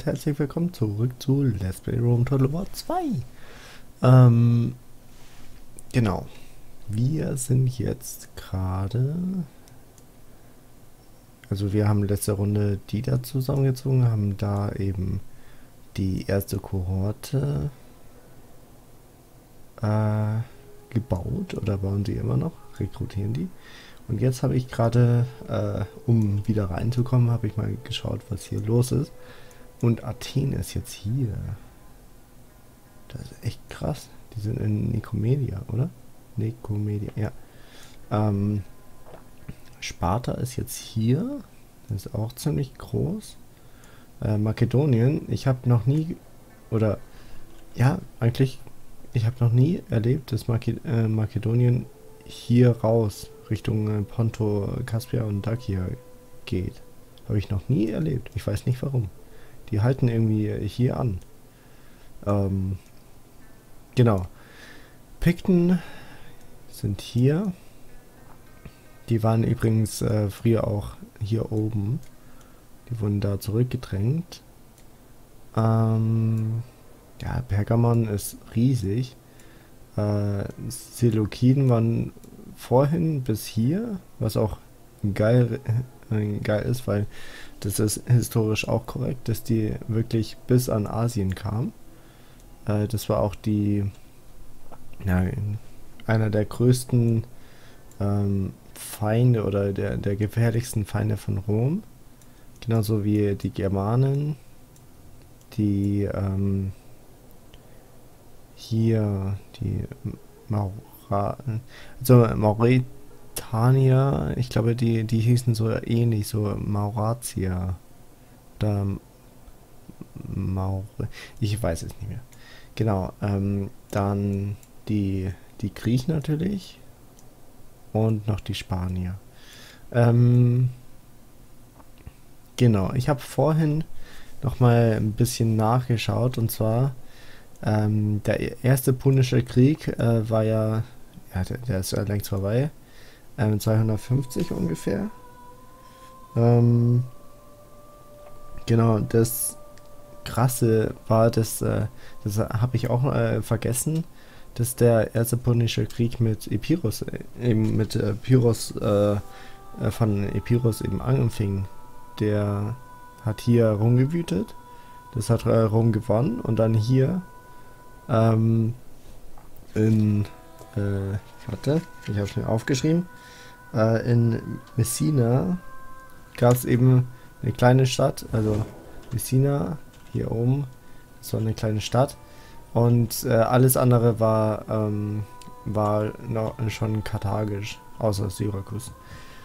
und herzlich willkommen zurück zu Let's Play Rome Total War 2. Genau. Wir sind jetzt gerade... Also wir haben letzte Runde die da zusammengezogen, haben da eben die erste Kohorte gebaut oder bauen sie immer noch, rekrutieren die. Und jetzt habe ich gerade, um wieder reinzukommen, habe ich mal geschaut, was hier los ist. Und Athen ist jetzt hier. Das ist echt krass. Die sind in Nikomedia, oder? Nikomedia, ja. Sparta ist jetzt hier. Das ist auch ziemlich groß. Makedonien, ich habe noch nie, oder ja, eigentlich, ich habe noch nie erlebt, dass Makedonien hier raus Richtung Ponto, Kaspia und Dakia geht. Habe ich noch nie erlebt. Ich weiß nicht warum. Die halten irgendwie hier an. Genau. Pikten sind hier. Die waren übrigens früher auch hier oben. Die wurden da zurückgedrängt. Ja, Pergamon ist riesig. Seleukiden waren vorhin bis hier, was auch geil ist, weil das ist historisch auch korrekt, dass die wirklich bis an Asien kamen. Das war auch einer der größten Feinde oder der gefährlichsten Feinde von Rom. Genauso wie die Germanen, die hier die Mauretanier, ich glaube, die hießen so ähnlich, so Mauratier oder ich weiß es nicht mehr. Genau, dann die Griechen natürlich und noch die Spanier. Genau, ich habe vorhin noch mal ein bisschen nachgeschaut und zwar der erste Punische Krieg war ja, der ist ja längst vorbei, 250 ungefähr. Genau, das Krasse war, das habe ich auch vergessen, dass der erste Punische Krieg mit Epirus, eben mit Pyrrhos von Epirus eben anfing. Der hat hier rumgewütet, das hat Rom gewonnen und dann hier warte, ich habe es mir aufgeschrieben, in Messina gab es eben eine kleine Stadt, also Messina hier oben, das war eine kleine Stadt und alles andere war noch schon karthagisch, außer Syrakus.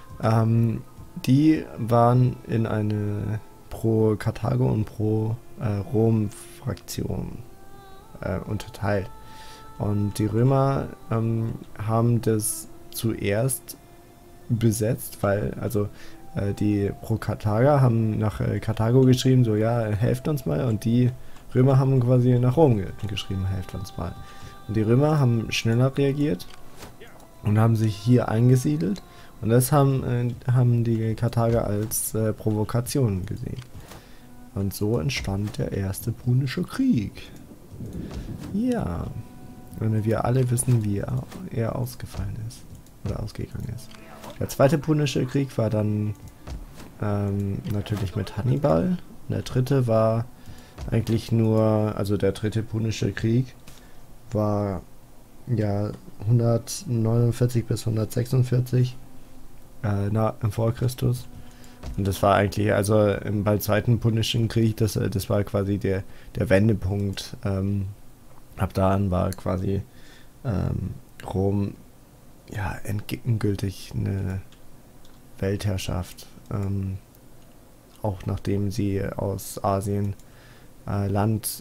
Die waren in eine pro Karthago und pro Rom-Fraktion unterteilt. Und die Römer haben das zuerst besetzt, weil, also die Pro-Karthager haben nach Karthago geschrieben, so ja, helft uns mal, und die Römer haben quasi nach Rom geschrieben, helft uns mal. Und die Römer haben schneller reagiert und haben sich hier eingesiedelt und das haben die Karthager als Provokation gesehen. Und so entstand der erste Punische Krieg. Ja, und wir alle wissen, wie er ausgefallen ist oder ausgegangen ist. Der zweite Punische Krieg war dann natürlich mit Hannibal. Und der dritte war eigentlich nur, also der dritte Punische Krieg war ja 149 bis 146 vor Christus. Und das war eigentlich, also beim zweiten Punischen Krieg, das war quasi der Wendepunkt. Ab da an war quasi Rom ja endgültig eine Weltherrschaft. Auch nachdem sie aus Asien Land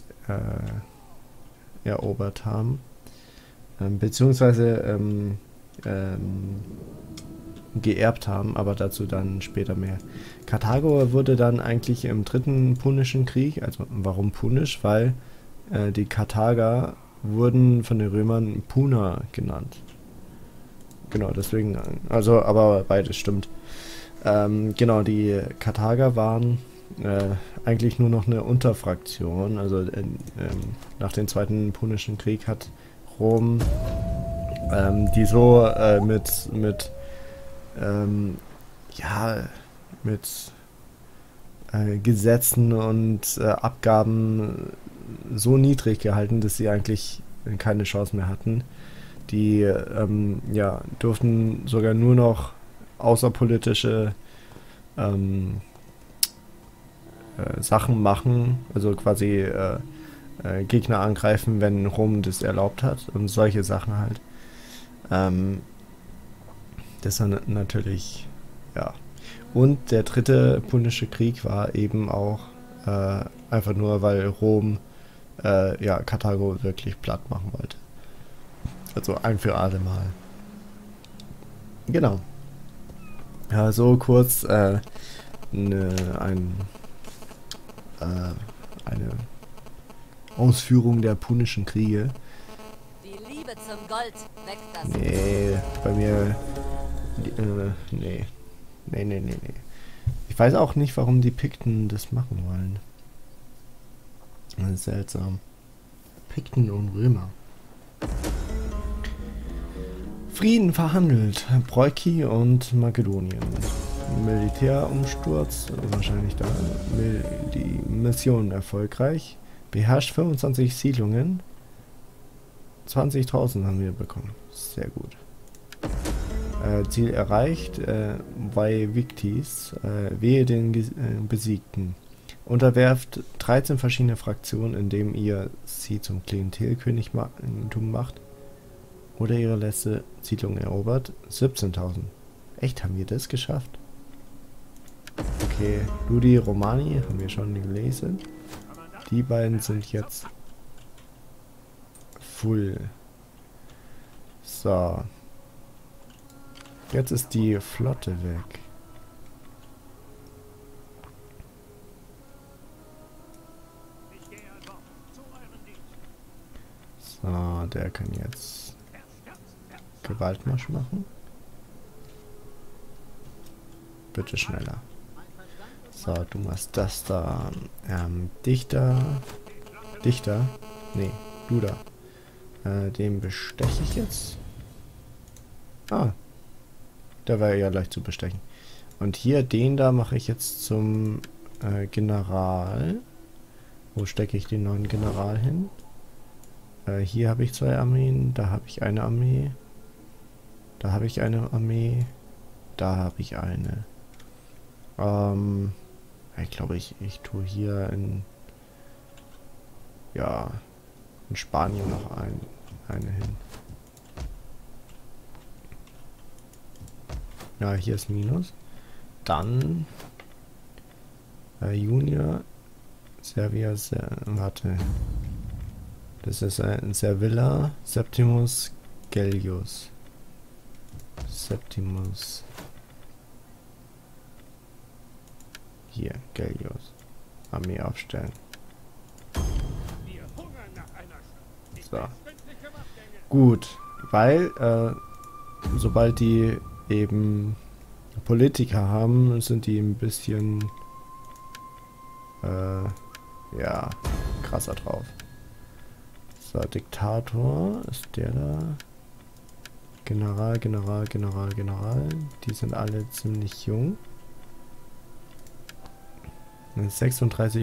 erobert haben. Beziehungsweise geerbt haben, aber dazu dann später mehr. Karthago wurde dann eigentlich im dritten Punischen Krieg, also warum Punisch? Weil die Karthager wurden von den Römern Puna genannt. Genau, deswegen, also, aber beides stimmt. Genau, die Karthager waren eigentlich nur noch eine Unterfraktion. Also nach dem Zweiten Punischen Krieg hat Rom die so ja, mit Gesetzen und Abgaben so niedrig gehalten, dass sie eigentlich keine Chance mehr hatten. Die ja, durften sogar nur noch außerpolitische Sachen machen, also quasi Gegner angreifen, wenn Rom das erlaubt hat und solche Sachen halt. Das war natürlich, ja. Und der dritte Punische Krieg war eben auch einfach nur, weil Rom ja, Karthago wirklich platt machen wollte. Also ein für alle Mal. Genau. Ja, so kurz eine Ausführung der Punischen Kriege. Die Liebe zum Gold weckt das. Nee, bei mir. Nee. Nee. Ich weiß auch nicht, warum die Pikten das machen wollen. Das ist seltsam. Pikten und Römer. Frieden verhandelt. Breuki und Makedonien. Militärumsturz. Wahrscheinlich da. Die Mission erfolgreich. Beherrscht 25 Siedlungen. 20.000 haben wir bekommen. Sehr gut. Ziel erreicht. Bei Victis. Wehe den Besiegten. Unterwerft 13 verschiedene Fraktionen, indem ihr sie zum Klientelkönigtum macht. Oder ihre letzte Siedlung erobert. 17.000. Echt, haben wir das geschafft? Okay, Ludi, Romani haben wir schon gelesen. Die beiden sind jetzt full. So. Jetzt ist die Flotte weg. So, der kann jetzt Gewaltmarsch machen. Bitte schneller. So, du machst das da. Dichter. Nee, du da. Den besteche ich jetzt. Ah. Der war ja leicht zu bestechen. Und hier, den da mache ich jetzt zum General. Wo stecke ich den neuen General hin? Hier habe ich 2 Armeen. Da habe ich eine Armee. Da habe ich eine Armee. Da habe ich eine. Ich glaube, ich tue hier in Spanien noch eine hin. Ja, hier ist Minus. Dann Junior, Servia, warte. Das ist Servilla, Septimus, Gellius. Septimus. Hier, Gellius. Armee aufstellen. So. Gut, weil sobald die eben Politiker haben, sind die ein bisschen ja, krasser drauf. So, Diktator ist der da. General. Die sind alle ziemlich jung. 36%.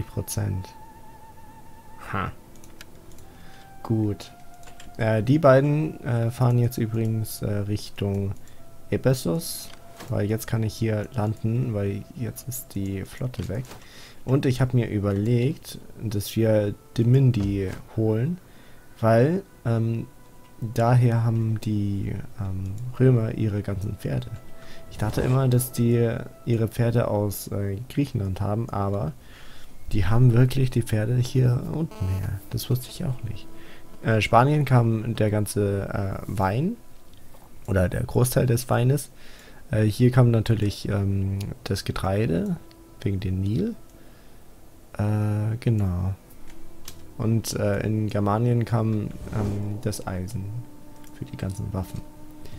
Ha. Gut. Die beiden fahren jetzt übrigens Richtung Ephesus, weil jetzt kann ich hier landen, weil jetzt ist die Flotte weg. Und ich habe mir überlegt, dass wir Demindi holen, weil daher haben die Römer ihre ganzen Pferde. Ich dachte immer, dass die ihre Pferde aus Griechenland haben, aber die haben wirklich die Pferde hier unten her. Das wusste ich auch nicht. Spanien kam der ganze Wein oder der Großteil des Weines. Hier kam natürlich das Getreide wegen dem Nil. Genau. Und in Germanien kam das Eisen für die ganzen Waffen.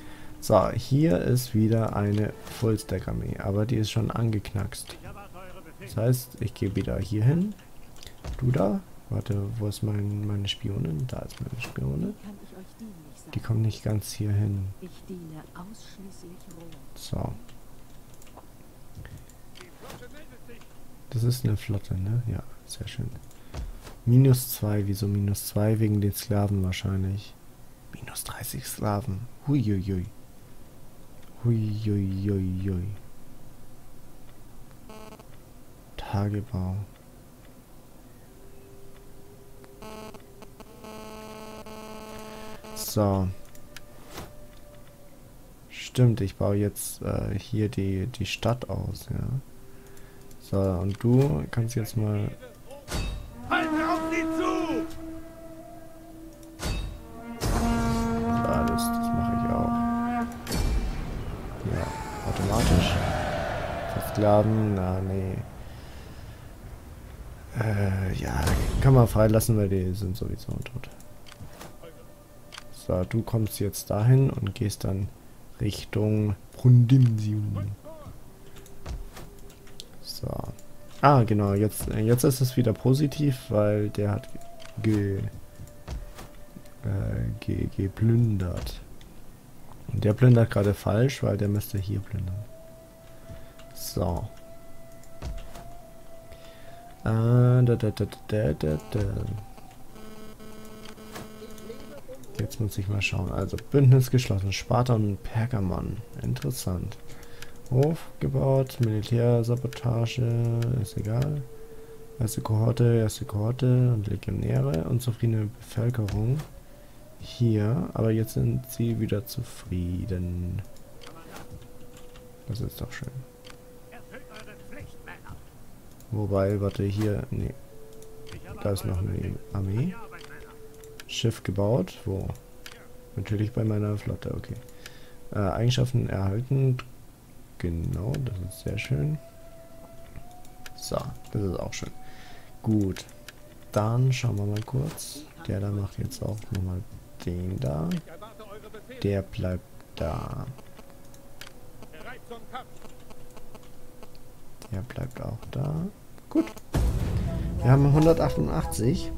So, hier ist wieder eine Full-Stack-Armee, aber die ist schon angeknackst. Das heißt, ich gehe wieder hier hin. Du da? Warte, wo ist meine Spionin? Da ist meine Spione. Die kommt nicht ganz hier hin. Ich diene ausschließlich Rom. So. Das ist eine Flotte, ne? Ja, sehr schön. -2, wieso -2? Wegen den Sklaven wahrscheinlich. -30 Sklaven. Huiuiui. Huiuiuiui. Tagebau. So. Stimmt, ich baue jetzt hier die Stadt aus, ja. So, und du kannst jetzt mal... Halte auf sie zu! Ja, das mache ich auch. Ja, automatisch. Versklaven, na, nee. Ja, kann man freilassen, weil die sind sowieso tot. So, du kommst jetzt dahin und gehst dann Richtung Brundisium. So. Ah, genau, jetzt ist es wieder positiv, weil der hat geplündert. Und der plündert gerade falsch, weil der müsste hier plündern. So. Jetzt muss ich mal schauen. Also Bündnis geschlossen. Sparta und Pergamon. Interessant. Hof gebaut. Militärsabotage. Ist egal. Erste Kohorte und Legionäre. Unzufriedene Bevölkerung. Hier. Aber jetzt sind sie wieder zufrieden. Das ist doch schön. Wobei, warte, hier. Nee. Da ist noch eine Armee. Schiff gebaut. Wo? Natürlich bei meiner Flotte, okay. Eigenschaften erhalten. Genau, das ist sehr schön. So, das ist auch schön. Gut. Dann schauen wir mal kurz. Der da macht jetzt auch nochmal den da. Der bleibt da. Der bleibt auch da. Gut. Wir haben 188.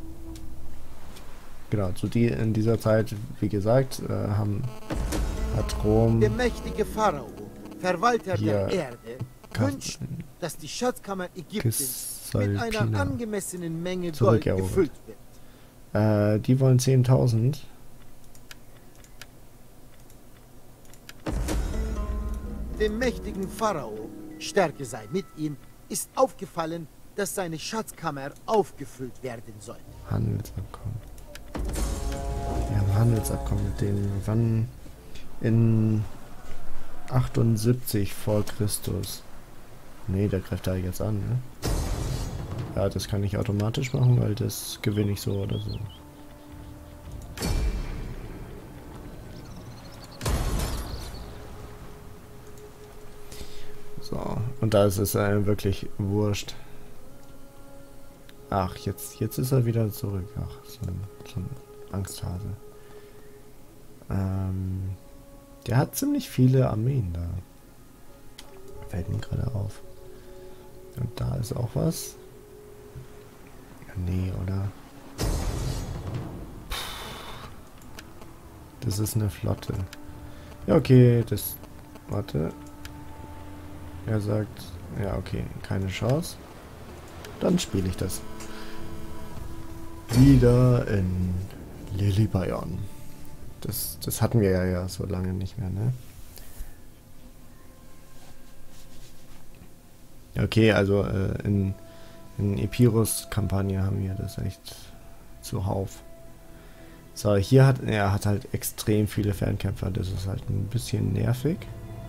Genau, in dieser Zeit, wie gesagt, hat Rom... Der mächtige Pharao, Verwalter der Erde, wünscht, dass die Schatzkammer Ägyptens mit einer angemessenen Menge Gold gefüllt wird. Die wollen 10.000. Dem mächtigen Pharao, Stärke sei mit ihm, ist aufgefallen, dass seine Schatzkammer aufgefüllt werden soll. Handelsabkommen. Wir haben Handelsabkommen mit denen. Wann? In 78 vor Christus. Nee, der greift da jetzt an, ne? Ja, das kann ich automatisch machen, weil das gewinne ich so oder so. So, und da ist es wirklich wurscht. Ach, jetzt ist er wieder zurück. Ach, so ein Angsthase. Der hat ziemlich viele Armeen da. Fällt mir gerade auf. Und da ist auch was. Ja, nee, oder? Das ist eine Flotte. Ja, okay, das... Warte. Er sagt... Ja, okay, keine Chance. Dann spiele ich das. Wieder in Lilybaeon. Das hatten wir ja so lange nicht mehr, ne? Okay, also in Epirus-Kampagne haben wir das echt zuhauf. So, hier hat er halt extrem viele Fernkämpfer. Das ist halt ein bisschen nervig.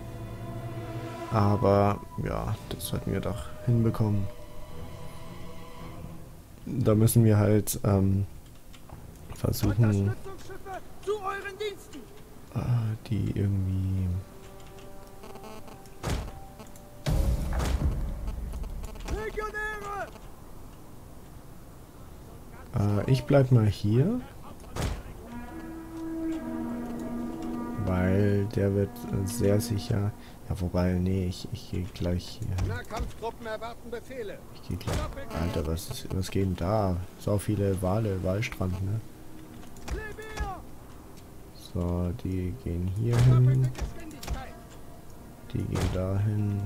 Aber ja, das sollten wir doch hinbekommen. Da müssen wir halt versuchen, die irgendwie... ich bleib mal hier. Weil der wird sehr sicher... Ja, wobei, nee, ich gehe gleich hier. Nahkampftruppen erwarten Befehle. Ich gehe gleich... Alter, was geht denn da? So viele Wale, Walstrand, ne? So, die gehen hier hin. Die gehen dahin.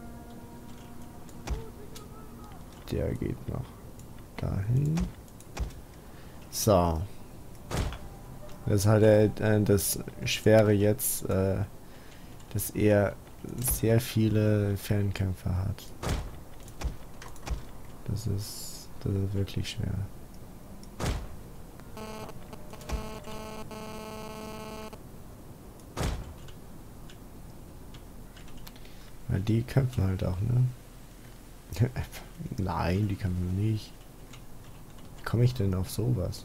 Der geht noch dahin. So. Das ist halt das Schwere jetzt, dass er sehr viele Fernkämpfer hat. Das ist wirklich schwer. Weil die kämpfen halt auch, ne? Nein, die kämpfen nicht. Wie komme ich denn auf sowas?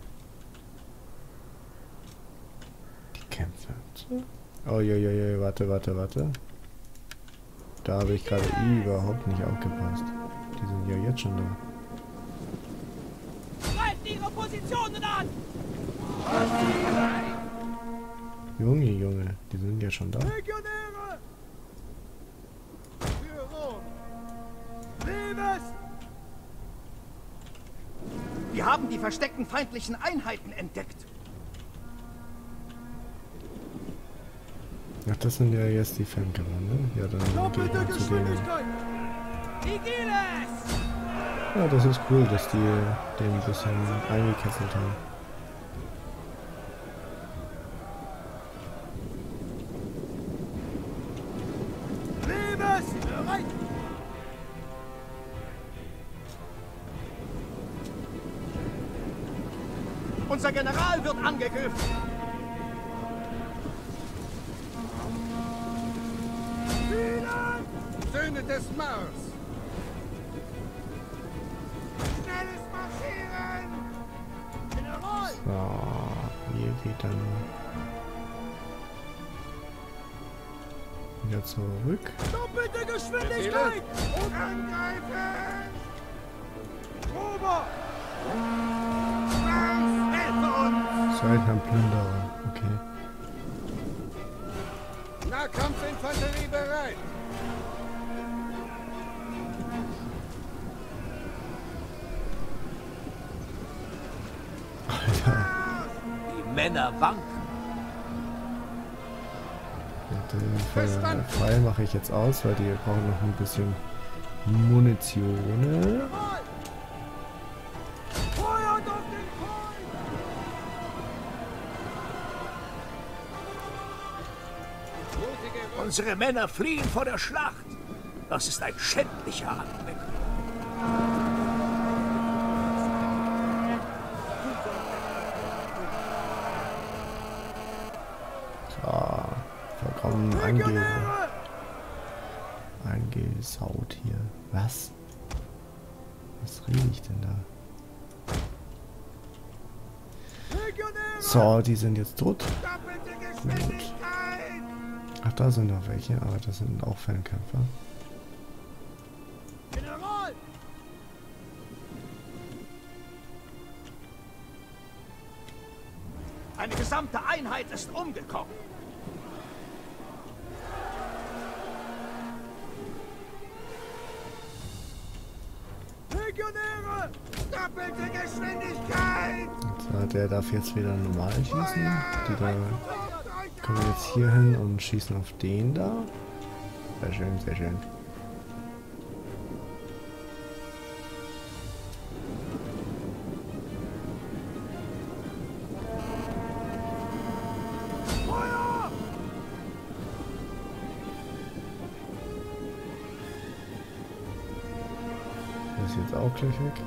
Die kämpfen. Oh, je, warte. Da habe ich gerade überhaupt nicht aufgepasst. Die sind ja jetzt schon da. Greift ihre Positionen an! Junge, die sind ja schon da. Legionäre! Für Rom! Liebes! Wir haben die versteckten feindlichen Einheiten entdeckt. Ach, das sind ja jetzt die Fernkämpfer, ne? Ja, dann gehe ich mal zu denen. Ja, das ist cool, dass die den ein bisschen eingekesselt haben. Unser General wird angegriffen. Söhne des Mars! Schnelles Marschieren! General! So, hier geht dann wieder zurück. Doppelte Geschwindigkeit! Und angreifen! Ober! Söldnerplünderer, okay. Nahkampfinfanterie bereit! Alter. Die Männer wanken. Den Pfeil mache ich jetzt aus, weil die brauchen noch ein bisschen Munition. Unsere Männer fliehen vor der Schlacht. Das ist ein schändlicher Anblick. So, vollkommen angesaut hier. Was? Was rede ich denn da? So, die sind jetzt tot. Gut. Ach, da sind noch welche, aber das sind auch Fernkämpfer. General! Eine gesamte Einheit ist umgekommen. Legionäre! Doppelte Geschwindigkeit! So, der darf jetzt wieder normal schießen. Die da kommen jetzt hier hin und schießen auf den da. Sehr schön, sehr schön. Das ist jetzt auch gleich weg.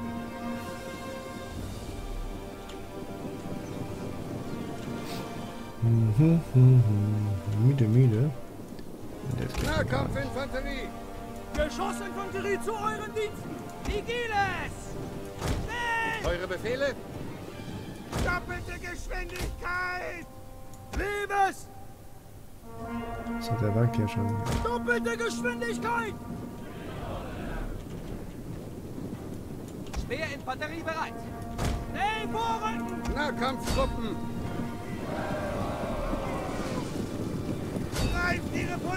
Müde. Nahkampfinfanterie! Geschossinfanterie zu euren Diensten! Vigiles! Schnell! Eure Befehle? Doppelte Geschwindigkeit! Liebes! So, der wankt ja schon. Doppelte Geschwindigkeit! Schwerinfanterie bereit! Schnell vorrücken! Nahkampftruppen!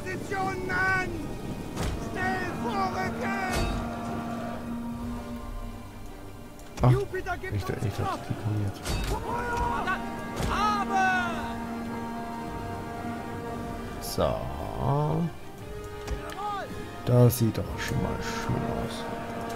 Positionen an! Schnell vorrücken! Ach, Jupiter gibt ich uns dachte, Kraft! die kommen jetzt. Feuer! Aber! So. General! Das sieht doch schon mal schön aus.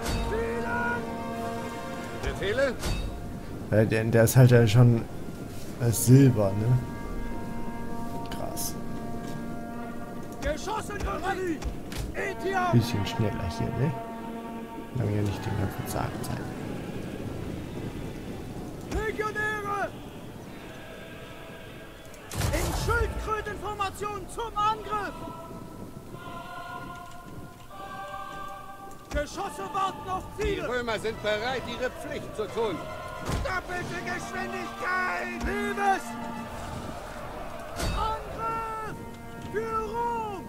Befehle? Der ist halt ja schon Silber, ne? Krass. Geschossinfanterie! Etiam! Bisschen schneller hier, ne? Wir haben ja nicht den ganzen Tag Zeit. Legionäre! In Schildkrötenformation zum Angriff! Geschosse warten auf Die Ziele! Römer sind bereit, ihre Pflicht zu tun. Doppelte Geschwindigkeit! Liebes! Angriff! Führung!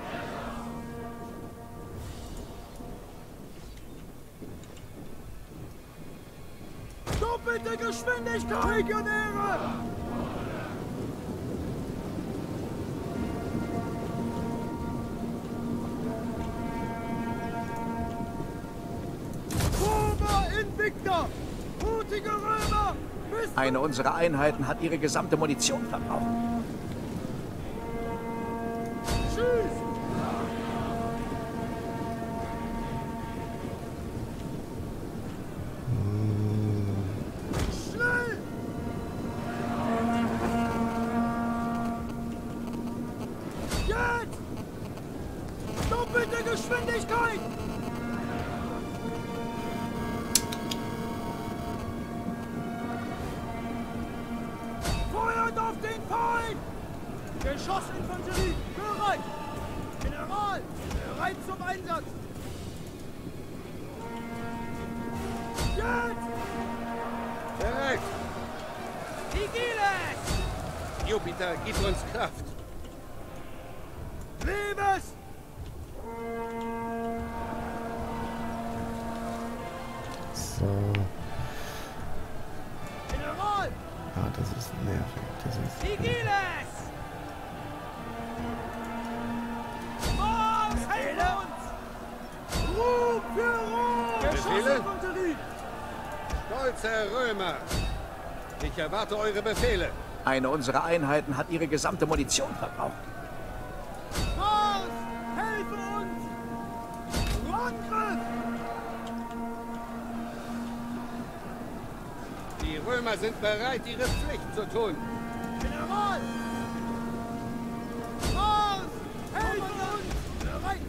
Doppelte Geschwindigkeit! Legionäre! Roma Invicta! Mutige Römer! Bis Eine unserer Einheiten hat ihre gesamte Munition verbraucht. Tschüss! Schnell! Jetzt! Doppelte Geschwindigkeit! Feuert auf den Feind! Geschossinfanterie bereit! General, bereit zum Einsatz! Jetzt! Bereit. Vigiles! Jupiter, gib uns Kraft. Liebes! So. General! Ah, das ist nervig. Das ist. Vigiles! Mars, heile uns! Ruhm für Ruhm! Befehle? Geschossinfanterie! Stolze Römer. Ich erwarte eure Befehle. Eine unserer Einheiten hat ihre gesamte Munition verbraucht. Mars, helfe uns! Angriff! Die Römer sind bereit, ihre Pflicht zu tun. General! Mars, helfe uns! Bereit!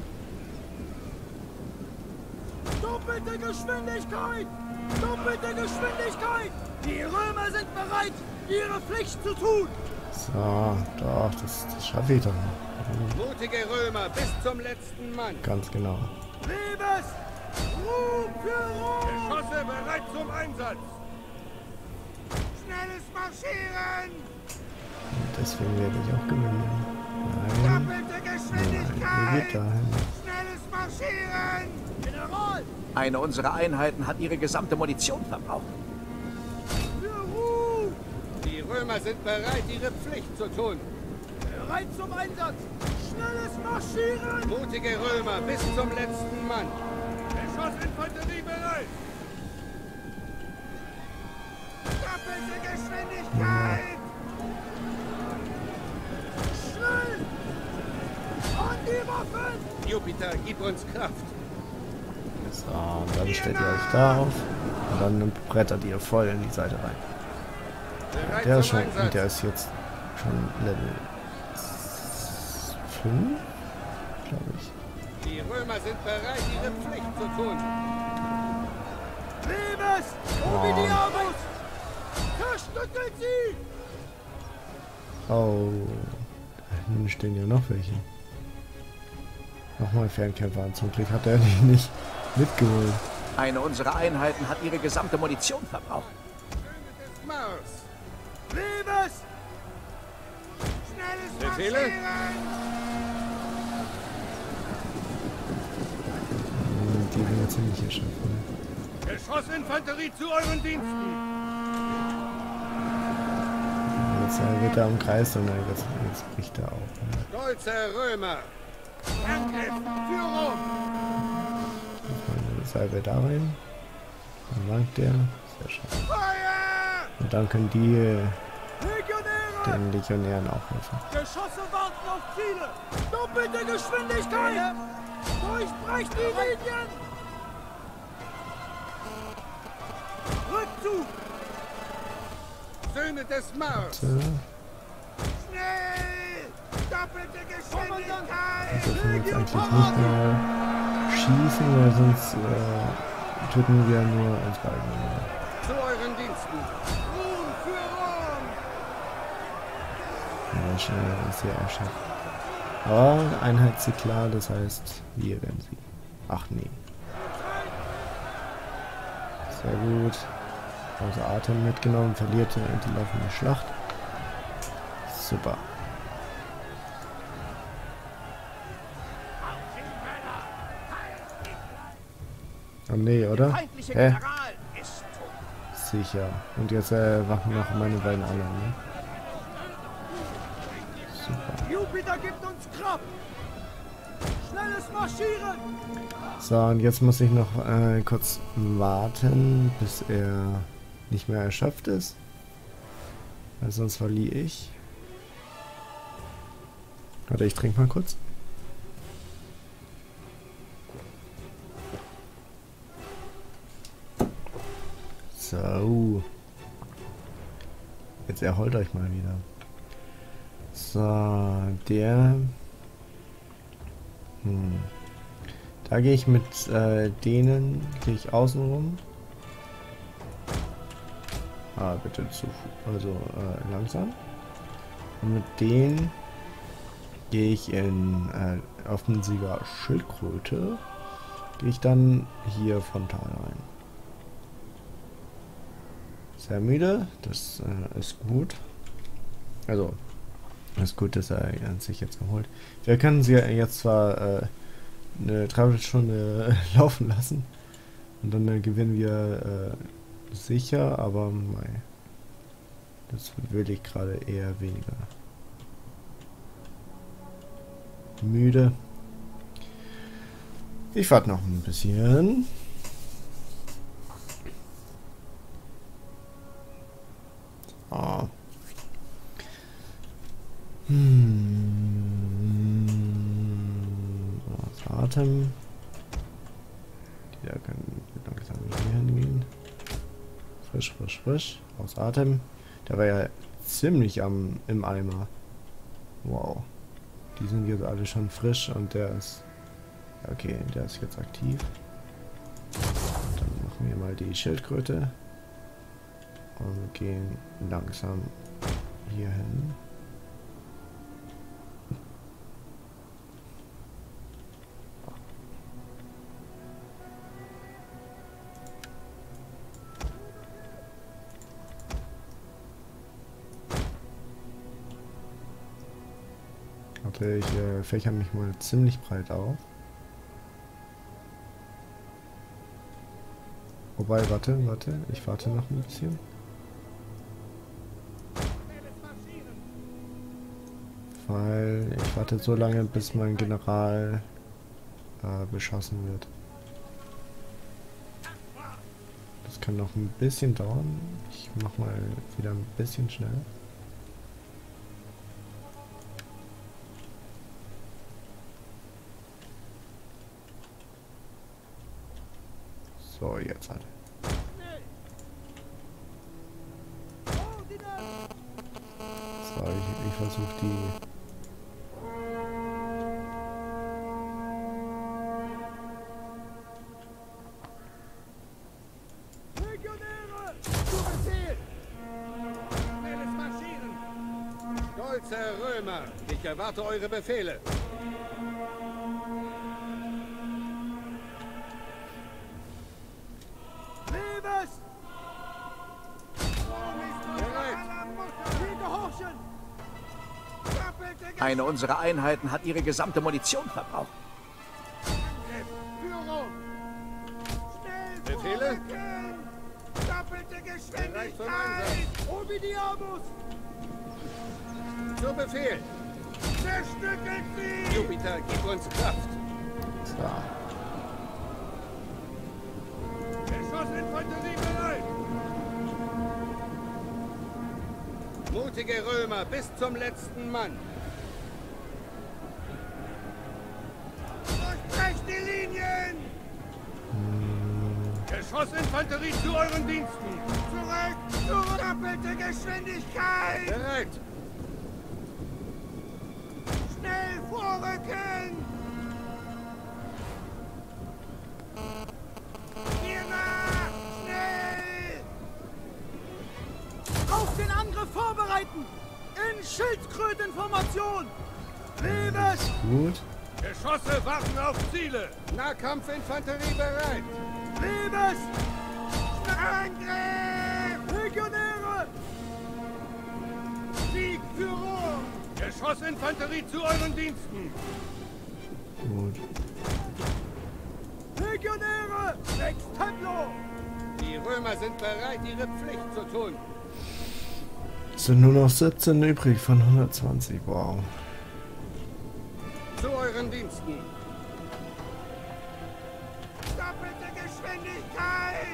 Doppelte Geschwindigkeit! Doppelte Geschwindigkeit! Die Römer sind bereit, ihre Pflicht zu tun! So, doch, das schaffe ich doch noch. Mutige Römer bis zum letzten Mann. Ganz genau. Liebes! Ruhm für Ruhm! Geschosse bereit zum Einsatz. Schnelles Marschieren! Deswegen werde ich auch gewinnen. Nein. Doppelte Nein, Geschwindigkeit! ihr geht dahin. Schnelles Marschieren! General! Eine unserer Einheiten hat ihre gesamte Munition verbraucht. Für Ruhm! Die Römer sind bereit, ihre Pflicht zu tun. Bereit zum Einsatz! Schnelles Marschieren! Mutige Römer bis zum letzten Mann. Geschossinfanterie bereit! Doppelte Geschwindigkeit! Schnell! An die Waffen! Jupiter, gib uns Kraft. So, und dann stellt ihr euch da auf. Und dann brettert ihr voll in die Seite rein. Bereit Der ist zum schon, Einsatz. der ist jetzt schon Level 5, glaube ich. Die Römer sind bereit, ihre Pflicht zu tun. Liebes! Ovidiamus! Zerstückelt sie! Oh, da hinten stehen ja noch welche. Nochmal Fernkämpfer an. Zum Glück hat er die nicht mitgeholt. Eine unserer Einheiten hat ihre gesamte Munition verbraucht. Mars. Liebes! Schnelles Befehle? Marschieren! Die werden wir ziemlich erschaffen. Geschossinfanterie zu euren Diensten. jetzt wird er umkreist und jetzt bricht er auf. Ne? Stolze Römer! Angriff für Rom! Meine Salve da rein. Dann langt der. Sehr schön. Und dann können die den Legionären auch helfen. Geschosse warten auf Ziele! Doppelte Geschwindigkeit! Durchbrecht die Linien! Rückzug! Söhne des Mars! So. Schnell! Doppelte Geschwindigkeit! Wir dürfen jetzt eigentlich nicht mehr schießen, weil sonst töten wir nur uns beide. Zu euren Diensten! Ruhm für Rom! Ja, schnell ist hier erschafft. Aber Einheit klar, das heißt, wir werden sie. Ach nee. Sehr gut. Außer Atem mitgenommen, verliert die laufende Schlacht. Super. Oh nee, oder? Hä? Sicher. Und jetzt wachen noch meine beiden anderen, ne? Super. Jupiter gibt uns Kraft! Schnelles Marschieren! So, und jetzt muss ich noch kurz warten, bis er nicht mehr erschöpft ist. Weil sonst verliere ich. Warte, ich trinke mal kurz. So. Jetzt erholt euch mal wieder. So, der... Da gehe ich mit denen, gehe ich außen rum. Ah, bitte langsam. Und mit denen gehe ich in offensiver Schildkröte. Gehe ich dann hier frontal rein. Sehr müde, das ist gut. Also, ist gut, dass er sich jetzt erholt. Wir können sie jetzt zwar eine Dreiviertelstunde laufen lassen und dann gewinnen wir sicher, aber mei, das will ich gerade eher weniger. Müde. Ich warte noch ein bisschen. Oh. Atem. Die da können langsam hier hingehen. Frisch, frisch, frisch. Aus Atem. Der war ja ziemlich im Eimer. Wow. Die sind jetzt alle schon frisch und der ist... Okay, der ist jetzt aktiv. Und dann machen wir mal die Schildkröte. Und gehen langsam hier hin. Warte, ich fächer mich mal ziemlich breit auf. Wobei, warte, ich warte noch ein bisschen. Weil ich warte so lange, bis mein General beschossen wird. Das kann noch ein bisschen dauern. Ich mach mal wieder ein bisschen schnell. So, jetzt halt. So, ich versuche die... Legionäre! Zu Befehl! Schnelles Marschieren! Stolze Römer, ich erwarte eure Befehle. Leves! Eine unserer Einheiten hat ihre gesamte Munition verbraucht. Befehle? Doppelte Geschwindigkeit! Obidiamus! Zu Befehl. Zerstückelt sie! Jupiter, gib uns Kraft. So. Geschossinfanterie bereit! Mutige Römer bis zum letzten Mann. Durchbrecht die Linien! Geschossinfanterie zu euren Diensten! Zurück! Zur doppelte Geschwindigkeit! Bereit. Schnell vorrücken! Hier nach! Schnell! Auf den Angriff vorbereiten! In Schildkrötenformation! Liebes! Gut. Geschosse warten auf Ziele! Nahkampfinfanterie bereit. Liebes! Angriff! Legionäre! Sieg für Rom! Geschossinfanterie zu euren Diensten! Gut. Legionäre! Sextemplo! Die Römer sind bereit, ihre Pflicht zu tun. Es sind nur noch 17 übrig von 120. Wow. Zu euren Diensten. Doppelte Geschwindigkeit!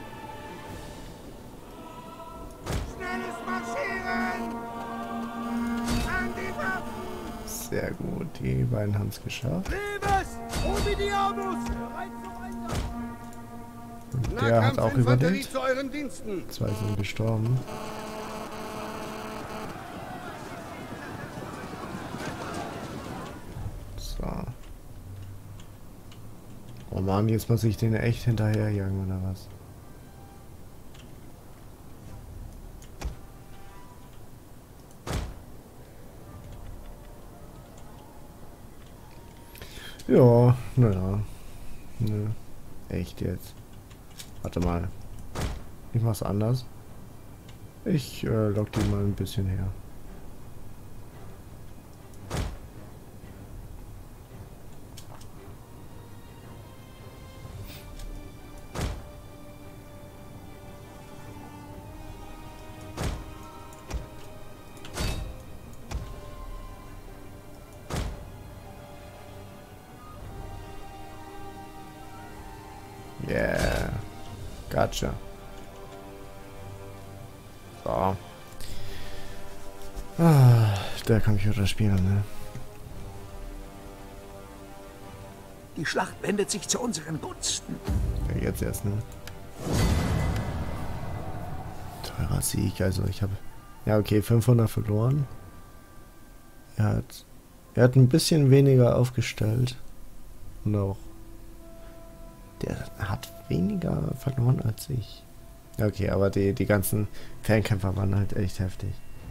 Schnelles Marschieren! An die Waffen! Sehr gut. Die beiden haben es geschafft. Liebes! Ovidianus! Bereit zum Einsatz! Und der hat auch Nahkampfinfanterie überlebt. zu euren Diensten. 2 sind gestorben. So. Oh Mann, jetzt muss ich den echt hinterherjagen oder was? Ja, naja. Nö. Echt jetzt. Warte mal. Ich mach's anders. Ich lock die mal ein bisschen her. Yeah. Gotcha. So. Ah, der Computerspieler, ne? Die Schlacht wendet sich zu unseren Gunsten. Ja, jetzt erst, ne? Teurer Sieg, also ich habe... Ja, okay, 500 verloren. Er hat ein bisschen weniger aufgestellt. Und auch... Der hat weniger verloren als ich. Okay, aber die ganzen Fernkämpfer waren halt echt heftig.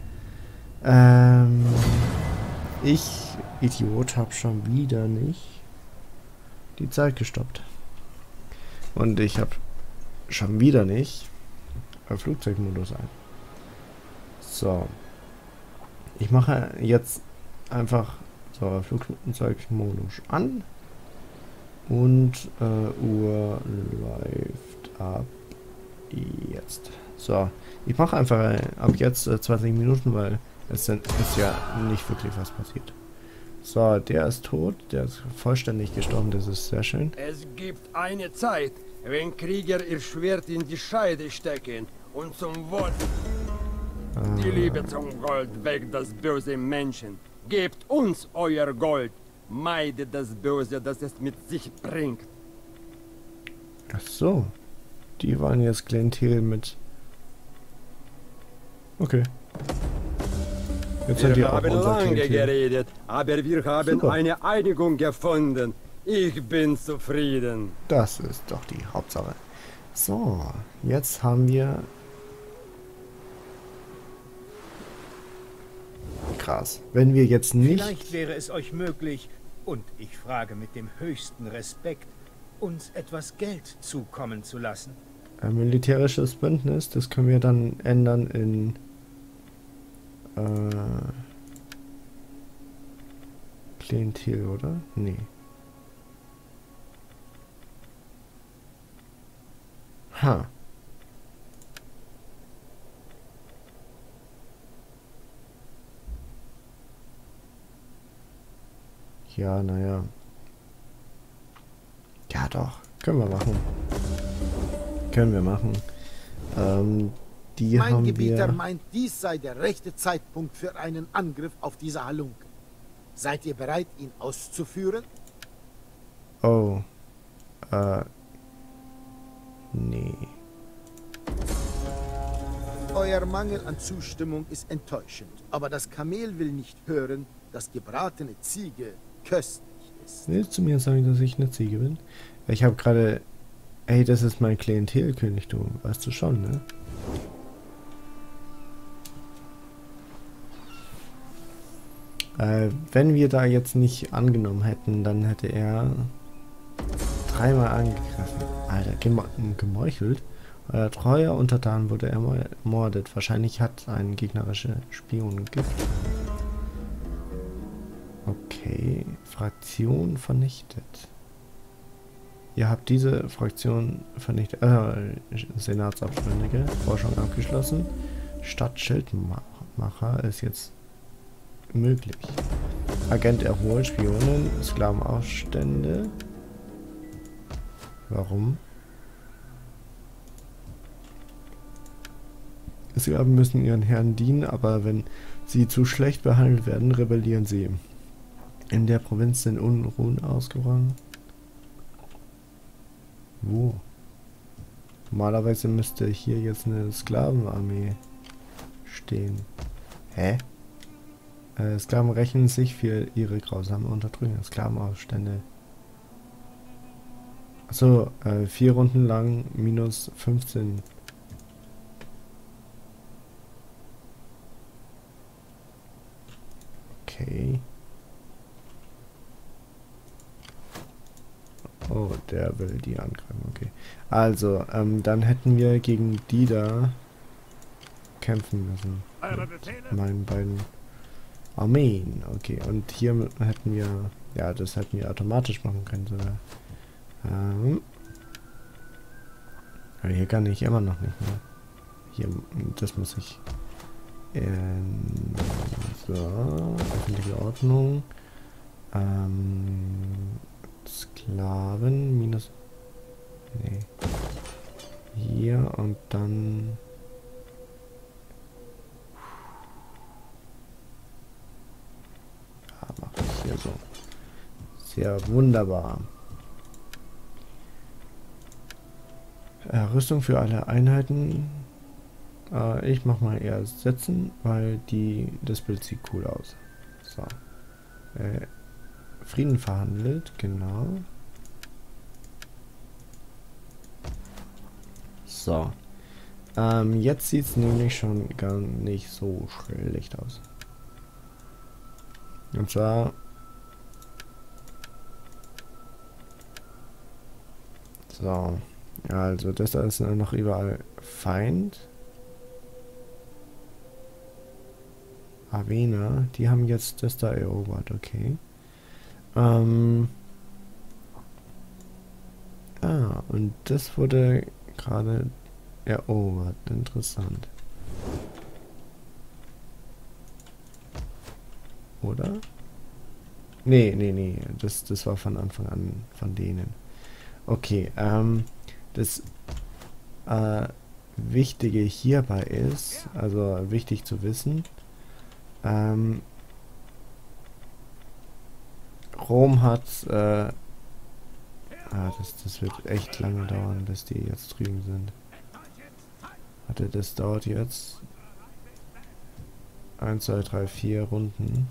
Ich, Idiot, habe schon wieder nicht die Zeit gestoppt. Und ich habe schon wieder nicht Flugzeugmodus ein. So. Ich mache jetzt einfach so Flugzeugmodus an. Und Uhr läuft ab jetzt. So, ich mache einfach ab jetzt 20 Minuten, weil es ist ja nicht wirklich was passiert. So, der ist tot, der ist vollständig gestorben, das ist sehr schön. Es gibt eine Zeit, wenn Krieger ihr Schwert in die Scheide stecken und zum Wohl. Die Liebe zum Gold weckt das Böse im Menschen. Gebt uns euer Gold. Meidet das Böse, das es mit sich bringt. Ach so. Die waren jetzt Klientel mit... Okay. Jetzt sind die Wir auch haben unser lange Klientel. geredet, aber wir haben Super. eine Einigung gefunden. Ich bin zufrieden. Das ist doch die Hauptsache. So, jetzt haben wir... Krass. Wenn wir jetzt nicht... Vielleicht wäre es euch möglich, und ich frage mit dem höchsten Respekt, uns etwas Geld zukommen zu lassen. Ein militärisches Bündnis, das können wir dann ändern in... Klientel, oder? Nee. Ha. Ja, naja. Ja, doch. Können wir machen. Können wir machen. Die mein haben Gebieter wir... meint, dies sei der rechte Zeitpunkt für einen Angriff auf diese Halunke. Seid ihr bereit, ihn auszuführen? Oh. Nee. Euer Mangel an Zustimmung ist enttäuschend, aber das Kamel will nicht hören, dass gebratene Ziege köstlich ist. Willst du mir sagen, dass ich eine Ziege bin? Ich habe gerade... Ey, das ist mein Klientelkönigtum. Weißt du schon, ne? Wenn wir da jetzt nicht angenommen hätten, dann hätte er 3-mal angegriffen. Alter, gemeuchelt. Euer treuer Untertan wurde ermordet. Wahrscheinlich hat ein gegnerischer Spion Gift. Okay, Fraktion vernichtet. Ihr habt diese Fraktion vernichtet. Senatsabtrünnige. Forschung abgeschlossen. Stadtschildmacher ist jetzt möglich. Agent erholt, Spionen, Sklavenaufstände. Warum? Sklaven müssen ihren Herren dienen, aber wenn sie zu schlecht behandelt werden, rebellieren sie. In der Provinz sind Unruhen ausgebrochen. Wo? Normalerweise müsste hier jetzt eine Sklavenarmee stehen. Hä? Sklaven rächen sich für ihre grausame Unterdrückung. Sklavenaufstände. Achso, 4 Runden lang minus 15. Okay. Oh, der will die angreifen, okay. Also, dann hätten wir gegen die da kämpfen müssen. Mit meinen beiden Armeen, okay. Und hier hätten wir, ja, das hätten wir automatisch machen können sogar. Aber hier kann ich immer noch nicht mehr. Hier, das muss ich. So, öffentliche Ordnung. Sklaven minus. Nee. Hier und dann. Ja, mache ich hier so. Sehr wunderbar. Rüstung für alle Einheiten. Ich mach mal eher setzen, weil das Bild sieht cool aus. So. Frieden verhandelt, genau. So. Jetzt sieht es nämlich schon gar nicht so schlecht aus. Und zwar... So. Also, das da ist noch überall Feind. Avena, die haben jetzt das da erobert, okay. Und das wurde gerade erobert. Interessant. Oder? Nee. Das war von Anfang an von denen. Okay, das Wichtige hierbei ist, also wichtig zu wissen, Rom hat, das wird echt lange dauern, bis die jetzt drüben sind. Warte, das dauert jetzt 1, 2, 3, 4 Runden.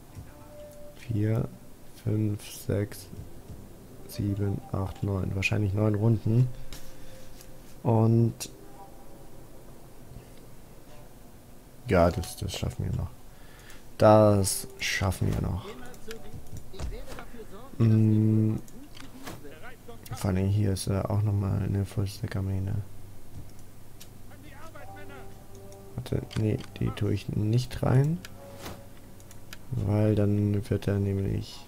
4, 5, 6, 7, 8, 9. Wahrscheinlich 9 Runden. Und ja, das schaffen wir noch. Das schaffen wir noch. Vor allem hier ist auch nochmal eine Fullstack-Armee. Warte, nee, die tue ich nicht rein. Weil dann wird er nämlich...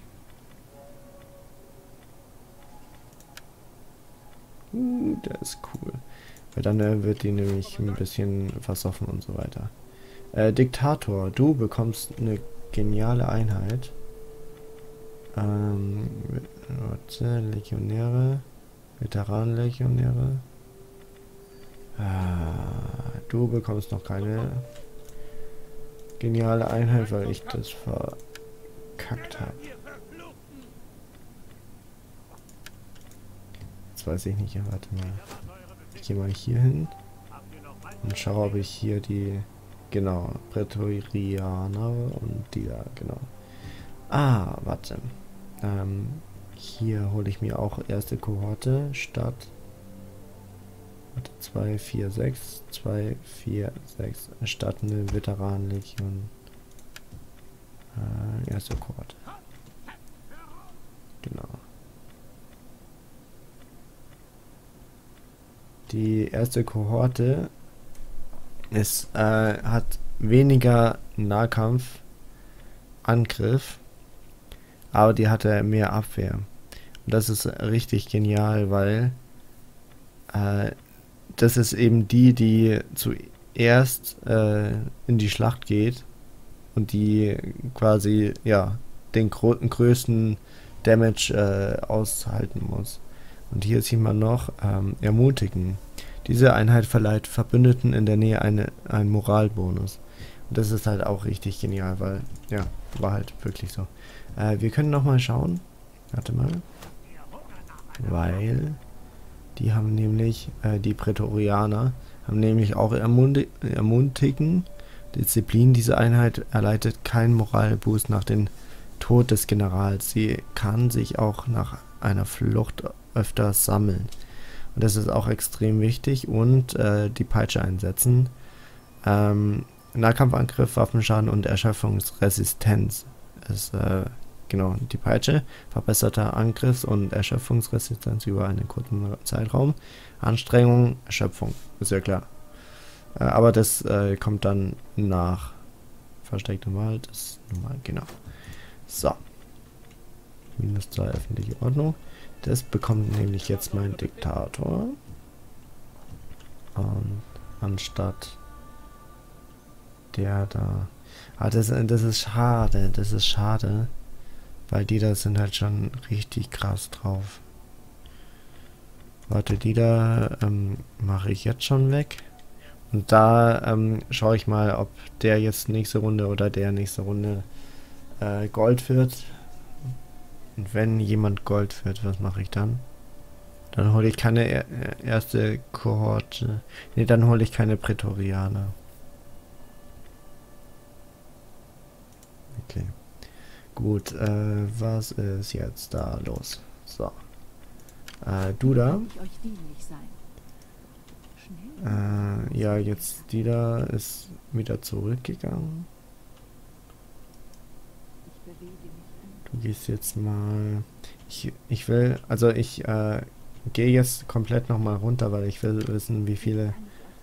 der ist cool. Weil dann wird die nämlich ein bisschen versoffen und so weiter. Diktator, du bekommst eine geniale Einheit. Warte, Legionäre. Veteranenlegionäre. Du bekommst noch keine geniale Einheit, weil ich das verkackt habe. Jetzt weiß ich nicht, warte mal. Ich gehe mal hier hin und schaue, ob ich hier die, genau, Prätorianer und die da, genau. Ah, warte. Hier hole ich mir auch erste Kohorte statt. Warte, 2, 4, 6. 2, 4, 6. Statt eine Veteranenlegion. Erste Kohorte. Genau. Die erste Kohorte ist, hat weniger Nahkampf-Angriff, aber die hatte mehr Abwehr. Und das ist richtig genial, weil das ist eben die zuerst in die Schlacht geht und die quasi, ja, den größten Damage aushalten muss. Und hier sieht man noch ermutigen. Diese Einheit verleiht Verbündeten in der Nähe einen Moralbonus. Und das ist halt auch richtig genial, weil, ja, war halt wirklich so. Wir können nochmal schauen. Warte mal. Weil die haben nämlich, die Prätorianer, haben nämlich auch ermutigen. Disziplin. Diese Einheit erleidet keinen Moralboost nach dem Tod des Generals. Sie kann sich auch nach einer Flucht öfter sammeln. Und das ist auch extrem wichtig. Und die Peitsche einsetzen. Nahkampfangriff, Waffenschaden und Erschöpfungsresistenz ist genau die Peitsche. Verbesserter Angriffs- und Erschöpfungsresistenz über einen kurzen Zeitraum. Anstrengung, Erschöpfung, ist ja klar. Aber das kommt dann nach verstecktem Wald, das ist normal, genau. So. -2 öffentliche Ordnung. Das bekommt nämlich jetzt mein Diktator. Und anstatt der da. Ah, das ist schade. Das ist schade. Weil die da sind halt schon richtig krass drauf. Warte, die da mache ich jetzt schon weg. Und da schaue ich mal, ob der jetzt nächste Runde oder der nächste Runde Gold wird. Und wenn jemand Gold wird, was mache ich dann? Dann hole ich keine erste Kohorte. Ne, dann hole ich keine Prätorianer. Okay. Gut, was ist jetzt da los? So. Du da? Ja, jetzt die da ist wieder zurückgegangen. Du gehst jetzt mal... Ich will... Also ich gehe jetzt komplett nochmal runter, weil ich will wissen, wie viele...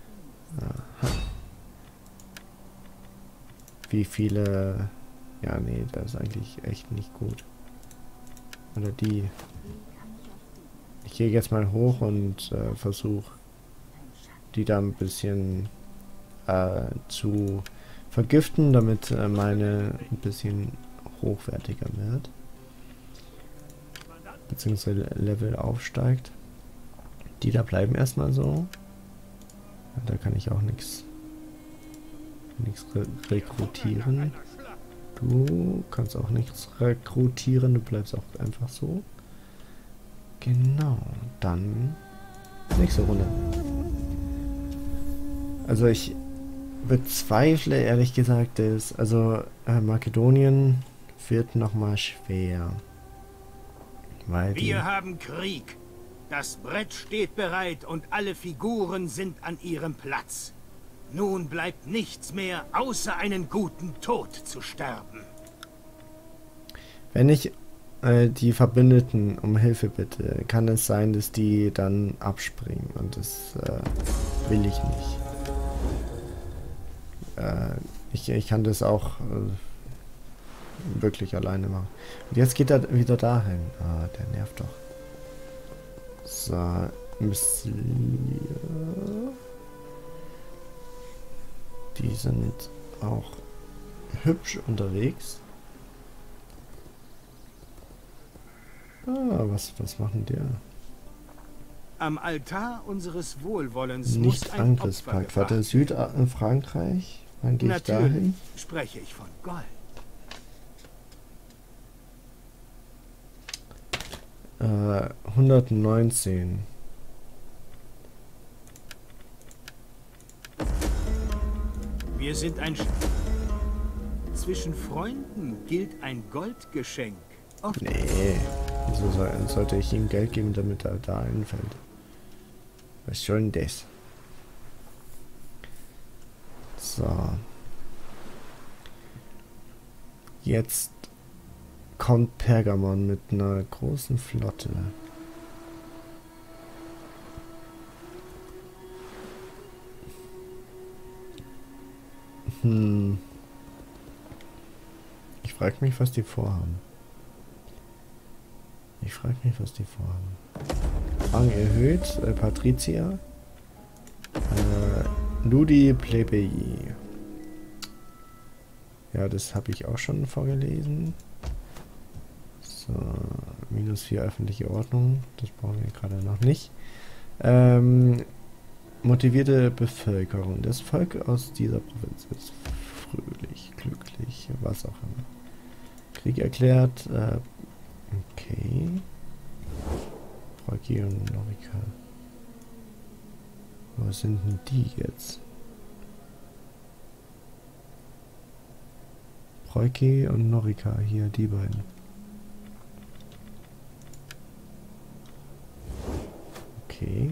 wie viele... Ja, nee, das ist eigentlich echt nicht gut. Oder die... Ich gehe jetzt mal hoch und versuche die da ein bisschen zu vergiften, damit meine ein bisschen hochwertiger wird. Beziehungsweise Level aufsteigt. Die da bleiben erstmal so. Ja, da kann ich auch nichts rekrutieren. Du kannst auch nichts rekrutieren, du bleibst auch einfach so. Genau, dann nächste Runde. Also ich bezweifle ehrlich gesagt, dass Makedonien wird nochmal schwer. Weil wir haben Krieg. Das Brett steht bereit und alle Figuren sind an ihrem Platz. Nun bleibt nichts mehr, außer einen guten Tod zu sterben. Wenn ich die Verbündeten um Hilfe bitte, kann es sein, dass die dann abspringen. Und das will ich nicht. Ich kann das auch wirklich alleine machen. Und jetzt geht er wieder dahin. Ah, der nervt doch. So, die sind auch hübsch unterwegs. Ah, was machen der? Am Altar unseres Wohlwollens nicht muss ein Angriffspakt. Warte, Südfrankreich? Wann gehe ich dahin? Spreche ich von Gold. 119. Wir sind ein zwischen Freunden gilt ein Goldgeschenk. Nee. Wieso sollte ich ihm Geld geben, damit er da einfällt? Was soll denn das? So. Jetzt kommt Pergamon mit einer großen Flotte. Ich frage mich, was die vorhaben. Rang erhöht, Patrizier. Ludi Plebeyi. Ja, das habe ich auch schon vorgelesen. So, -4 öffentliche Ordnung. Das brauchen wir gerade noch nicht. Motivierte Bevölkerung. Das Volk aus dieser Provinz ist fröhlich, glücklich, was auch immer. Krieg erklärt. Okay. Preuki und Norika. Wo sind denn die jetzt? Preuki und Norika, hier die beiden. Okay.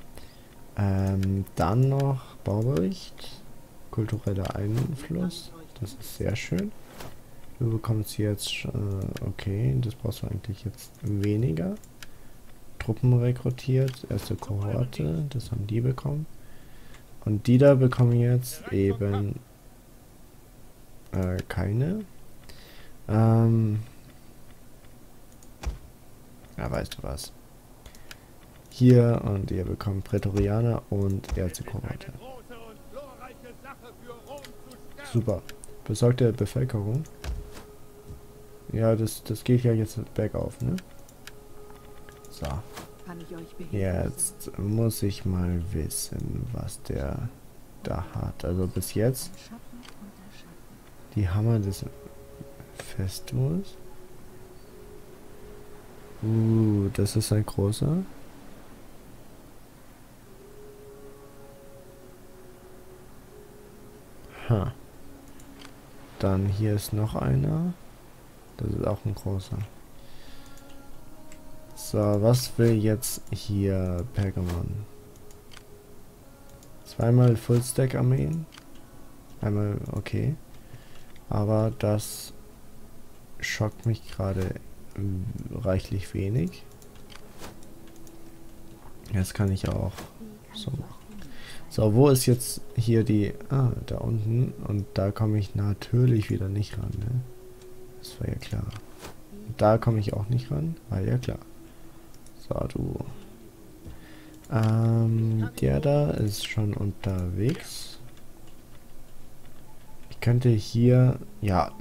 Dann noch Baubericht. Kultureller Einfluss. Das ist sehr schön. Du bekommst jetzt, okay, das brauchst du eigentlich jetzt weniger. Truppen rekrutiert, erste Kohorte, das haben die bekommen. Und die da bekommen jetzt eben keine. Ja, weißt du was. Hier und ihr bekommt Prätorianer und erste Kohorte. Super. Besorgte Bevölkerung. Ja, das geht ja jetzt bergauf, ne? So. Jetzt muss ich mal wissen, was der da hat. Also bis jetzt. Die Hammer des Festus. Das ist ein großer. Ha. Dann hier ist noch einer. Das ist auch ein großer. So, was will jetzt hier Pergamon? Zweimal Fullstack-Armeen. Einmal, okay. Aber das schockt mich gerade reichlich wenig. Jetzt kann ich auch so machen. So, wo ist jetzt hier die... Ah, da unten. Und da komme ich natürlich wieder nicht ran, ne? Das war ja klar. Und da komme ich auch nicht ran. War ja klar. So, du. Der da ist schon unterwegs. Ich könnte hier... Ja,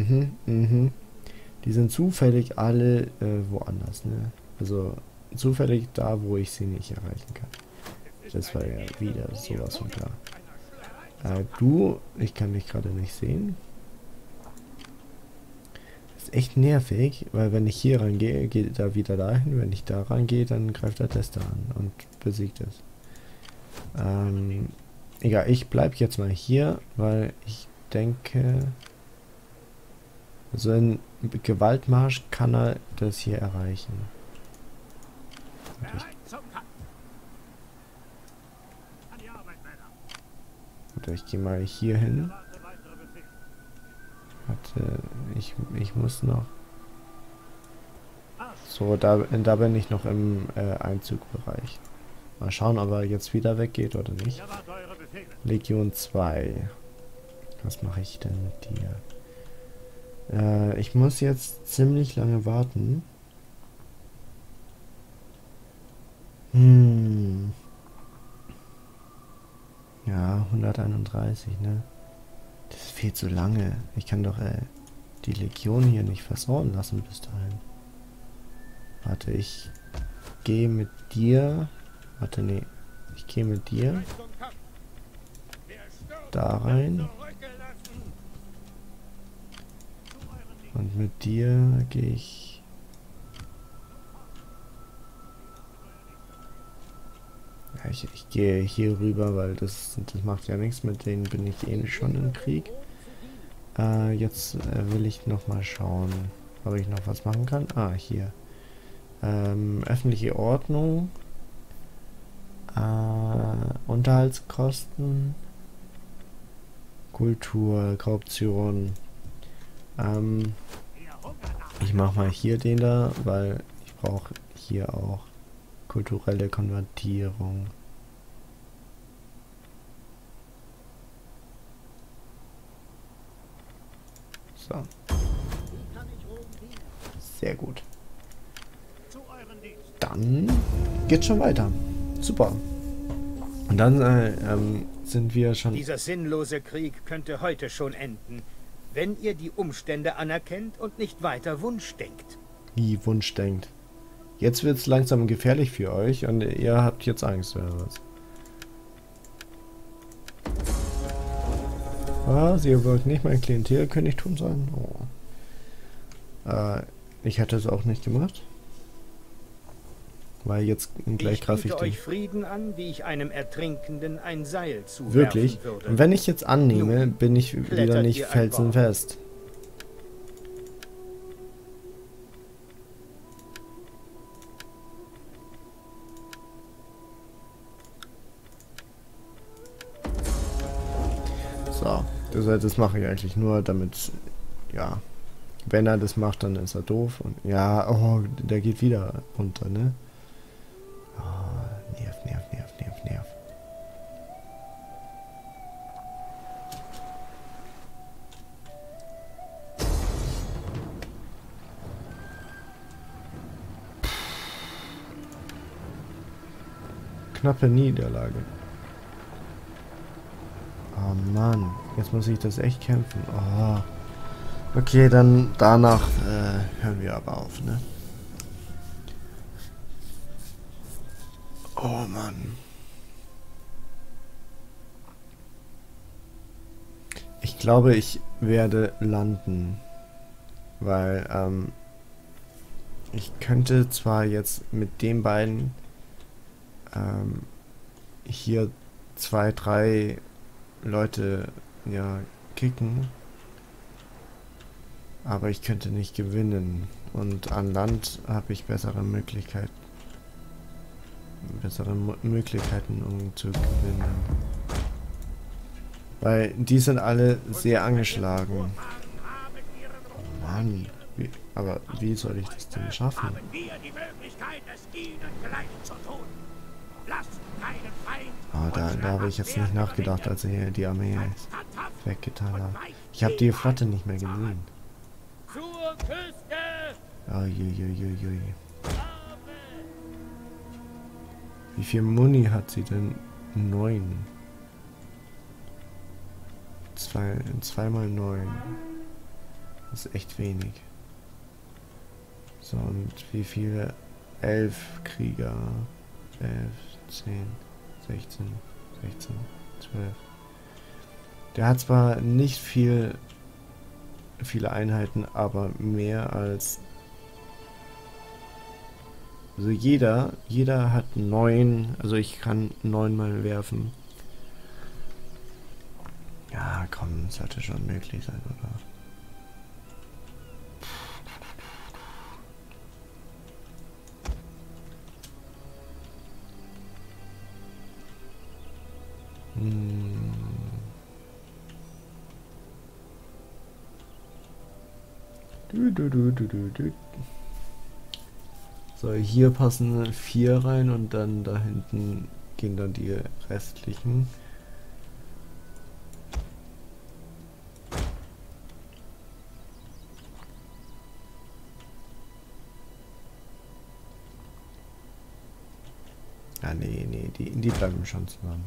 Die sind zufällig alle woanders, ne? Also zufällig da, wo ich sie nicht erreichen kann. Das war ja wieder sowas von klar. Du, ich kann dich gerade nicht sehen. Das ist echt nervig, weil wenn ich hier rangehe, geht er wieder dahin. Wenn ich da rangehe, dann greift er Tester an und besiegt es. Egal, ich bleibe jetzt mal hier, weil ich denke, so ein Gewaltmarsch kann er das hier erreichen. Ich gehe mal hier hin. Warte, ich muss noch. So, da bin ich noch im Einzugbereich. Mal schauen, ob er jetzt wieder weggeht oder nicht. Legion 2. Was mache ich denn mit dir? Ich muss jetzt ziemlich lange warten. Ja, 131, ne? Das ist viel zu lange. Ich kann doch die Legion hier nicht versorgen lassen bis dahin. Warte, ich gehe mit dir. Warte, nee. Ich gehe mit dir da rein. Und mit dir gehe ich... Ja, ich gehe hier rüber, weil das macht ja nichts. Mit denen bin ich eh schon im Krieg. Jetzt will ich noch mal schauen, ob ich noch was machen kann. Ah, hier. Öffentliche Ordnung. Unterhaltskosten. Kultur, Korruption. Ich mache mal hier den da, weil ich brauche hier auch kulturelle Konvertierung. So. Sehr gut. Dann geht's schon weiter. Super. Und dann sind wir schon... Dieser sinnlose Krieg könnte heute schon enden, wenn ihr die Umstände anerkennt und nicht weiter Wunschdenkt. Wie Wunschdenkt? Jetzt wird's langsam gefährlich für euch und ihr habt jetzt Angst oder was? Was? Ihr wollt nicht mein Klientelkönigtum sein? Oh. Ich hätte es auch nicht gemacht. Weil jetzt gleich greife ich euch Frieden an, wie ich einem Ertrinkenden ein Seil zuwerfen Wirklich? würde. Und wenn ich jetzt annehme, bin ich wieder nicht felsenfest. So, das mache ich eigentlich nur, damit, ja, wenn er das macht, dann ist er doof. Und ja, oh, der geht wieder runter, ne? Oh, nerv. Knappe Niederlage. Oh Mann, jetzt muss ich das echt kämpfen. Oh. Okay, dann danach hören wir aber auf, ne? Oh Mann. Ich glaube, ich werde landen. Weil, ich könnte zwar jetzt mit den beiden hier 2, 3 Leute ja kicken, aber ich könnte nicht gewinnen und an Land habe ich bessere Möglichkeiten um zu gewinnen, weil die sind alle sehr angeschlagen. Oh Mann, aber wie soll ich das denn schaffen? Haben wir die Möglichkeit, es ihnen gleich zu tun. Lasst keinen Feind. Da habe ich jetzt nicht nachgedacht, als ich die Armee weggetan habe. Ich habe die Flotte nicht mehr gesehen. Zur Küste! Uiuiuiui. Wie viel Muni hat sie denn? 9. 2 mal 9. Das ist echt wenig. So, und wie viele? 11 Krieger. 11, 10, 16, 12. Der hat zwar nicht viele Einheiten, aber mehr als... Also jeder hat 9, also ich kann 9 mal werfen. Ja, komm, sollte schon möglich sein, oder? So, hier passen 4 rein und dann da hinten gehen dann die restlichen. Ah, nee, die bleiben schon zusammen.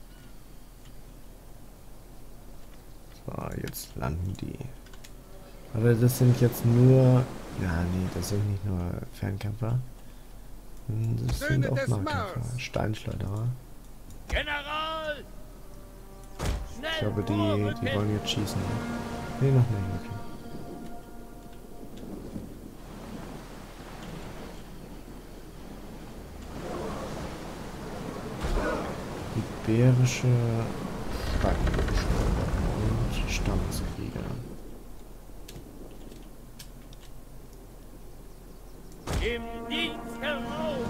So, jetzt landen die. Aber das sind jetzt nur... Ja, nee, das sind nicht nur Fernkämpfer. Das sind auch Nahkämpfer. Steinschleuderer. General! Ich glaube, die wollen jetzt schießen. Nee, noch nicht. Okay. Iberische Steinschleuderer und Stammeskrieger. Im Dienst heraus!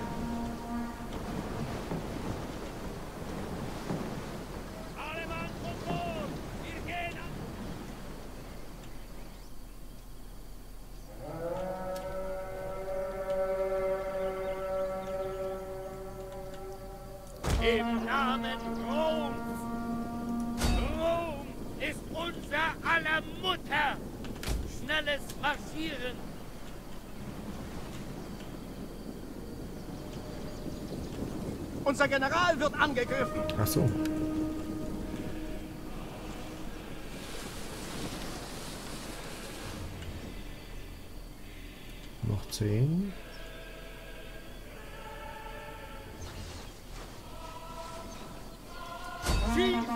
Alle Mann zum Tod! Wir gehen an! Im Namen Roms! Rom ist unser aller Mutter! Schnelles Marschieren! Unser General wird angegriffen. Ach so. Noch 10. Schieß!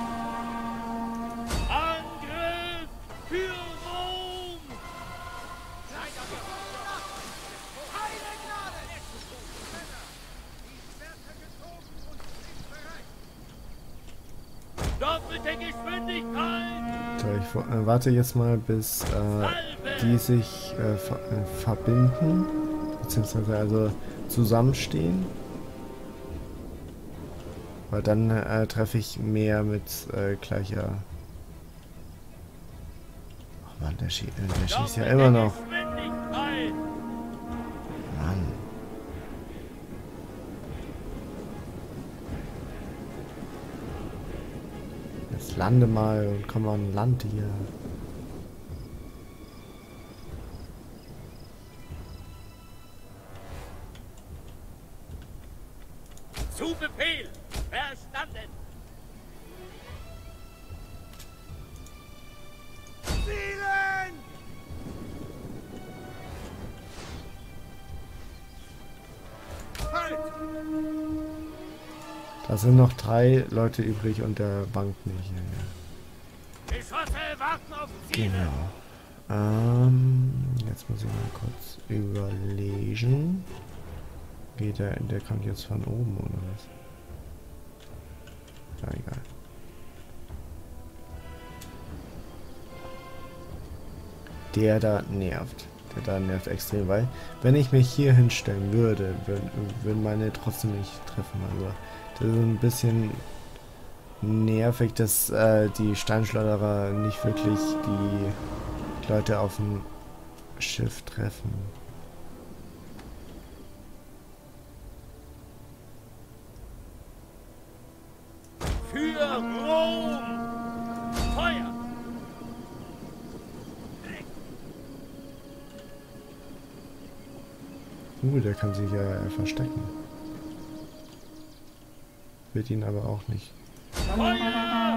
Angriff für Rom! Keine Gnade! Doppelte Geschwindigkeit! So, ich warte jetzt mal, bis die sich verbinden, beziehungsweise also zusammenstehen. Weil dann treffe ich mehr mit gleicher... Oh Mann, der schießt ja immer noch. Mann. Jetzt lande mal und komm an Land hier. Zu Befehl! Verstanden! Zielen! Halt! Da sind noch 3 Leute übrig und der bangt nicht. Geschosse warten auf Ziele! Genau. Jetzt muss ich mal kurz überlegen. Geht der kommt jetzt von oben oder was? Ja, egal. Der da nervt. Der da nervt extrem, weil wenn ich mich hier hinstellen würde, würden meine trotzdem nicht treffen. Also das ist ein bisschen nervig, dass die Steinschleuderer nicht wirklich die Leute auf dem Schiff treffen. Für Rom! Feuer! Der kann sich ja verstecken. Wird ihn aber auch nicht. Feuer!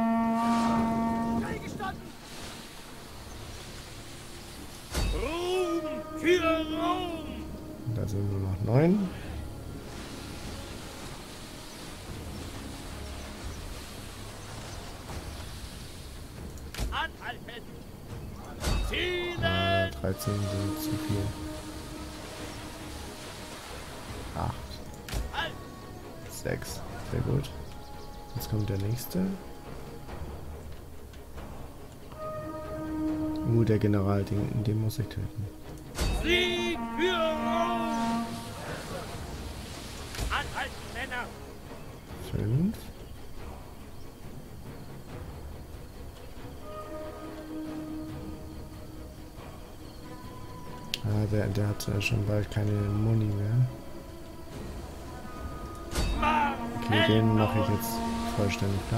Ruhm für Rom! Da sind nur noch 9. Anhalten! Zielen! 13 sind zu viel. 8. 6. Sehr gut. Jetzt kommt der nächste. Der General, den muss ich töten. Sieg für Rom! Anhalten, Männer! 5. Der hat schon bald keine Muni mehr. Okay, den mache ich jetzt vollständig platt.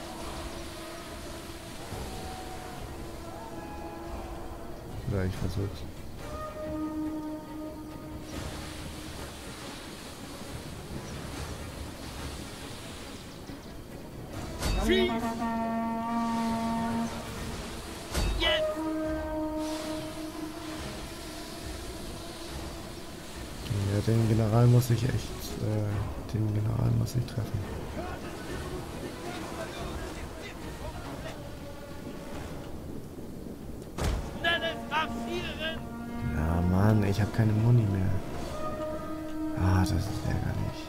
Oder ich versuch's. Schieß! Jetzt! den General muss ich echt, den General muss ich treffen. Ja, Mann, ich habe keine Muni mehr. Ah, das ist ärgerlich.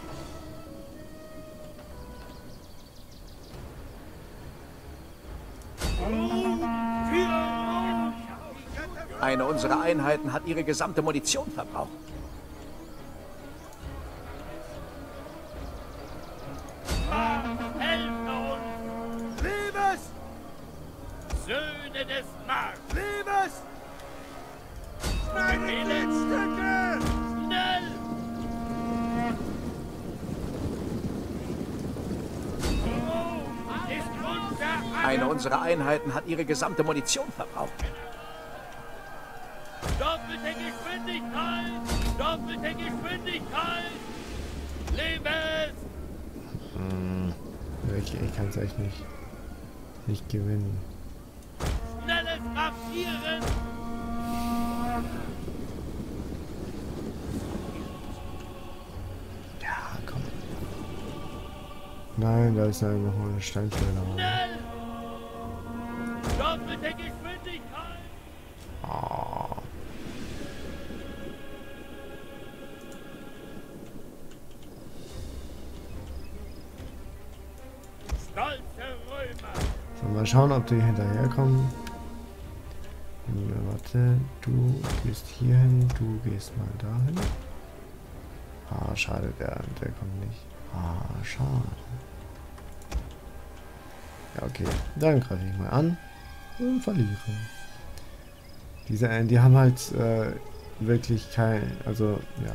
Eine unserer Einheiten hat ihre gesamte Munition verbraucht. Helft uns! Liebes! Söhne des Mars! Liebes! Meine Gliedstücke! Schnell! Ist unser Eine unserer Einheiten hat ihre gesamte Munition verbraucht. Doppelte Geschwindigkeit! Doppelte Geschwindigkeit! Liebes! Ich kann es echt nicht gewinnen. Schnelles Marschieren! Ja, komm. Nein, da ist ja noch mal eine Steinschleuder. Schnell! Doppelte Geschwindigkeit! Oh. Stolze Römer! So, mal schauen, ob die hinterherkommen. Warte, du gehst hier hin, du gehst mal dahin. Ah, schade, der kommt nicht. Ah, schade. Ja, okay. Dann greife ich mal an und verliere. Die haben halt wirklich kein, also ja.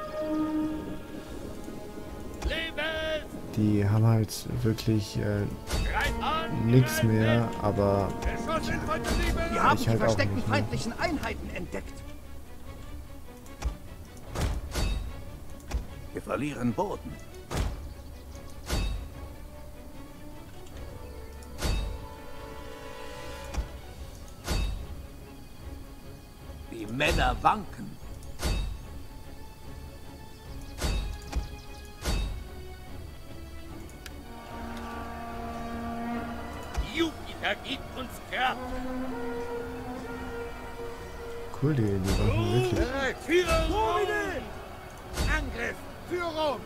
Die haben halt wirklich nichts mehr, aber Wir haben die halt versteckten auch nicht, feindlichen Einheiten entdeckt. Wir verlieren Boden. Die Männer wanken. Jupiter gibt uns Kraft! Cool, die machen wirklich. Für Rom! Angriff für Rom!